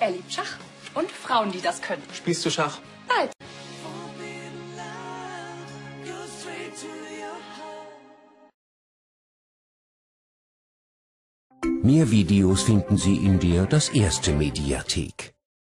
Er liebt Schach und Frauen, die das können. Spielst du Schach? Nein. Mehr Videos finden Sie in der Das Erste Mediathek.